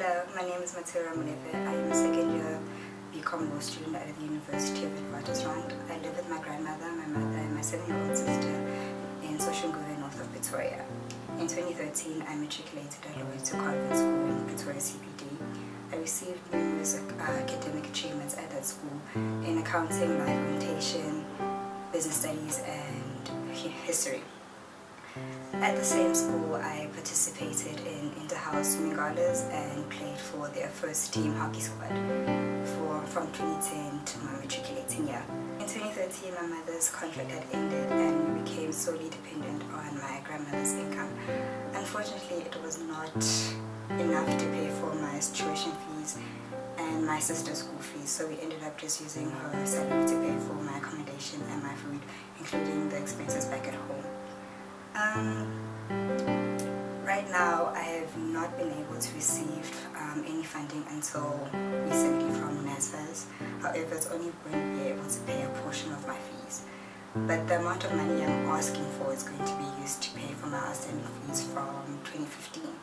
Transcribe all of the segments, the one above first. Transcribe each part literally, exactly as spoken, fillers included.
Hello, my name is Matsura Mulefe. I am a second year B Com law student at the University of Witwatersrand. I live with my grandmother, my mother, and my seven-year-old sister in Soshanguve, north of Pretoria. In twenty thirteen, I matriculated at Loreto Convent School in Pretoria C B D. I received numerous uh, academic achievements at that school in accounting, life orientation, business studies, and history. At the same school, I participated in inter-house swimming galas and played for their first team hockey squad for, from twenty ten to my matriculating year. In twenty thirteen, my mother's contract had ended and we became solely dependent on my grandmother's income. Unfortunately, it was not enough to pay for my tuition fees and my sister's school fees, so we ended up just using her salary to pay for my accommodation and my food, including the expenses back at home. Um, right now, I have not been able to receive um, any funding until recently from NSFAS. However, it's only going to be able to pay a portion of my fees. But the amount of money I'm asking for is going to be used to pay for my outstanding fees from twenty fifteen.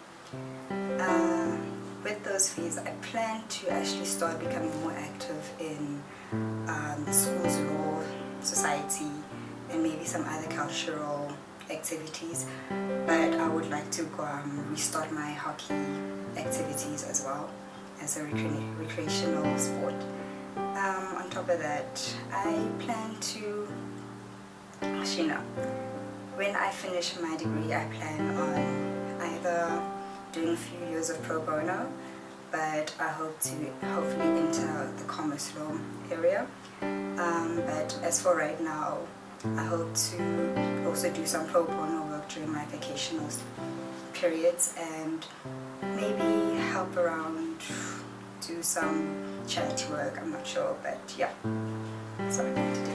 Uh, with those fees, I plan to actually start becoming more active in um, school's law, society, and maybe some other cultural activities, but I would like to go, um, restart my hockey activities as well as a recre recreational sport. Um, on top of that, I plan to, actually no, when I finish my degree, I plan on either doing a few years of pro bono, but I hope to hopefully enter the commerce law area. Um, but as for right now, I hope to also do some pro bono work during my vacational periods and maybe help around, do some charity work, I'm not sure, but yeah, that's what I'm going to do.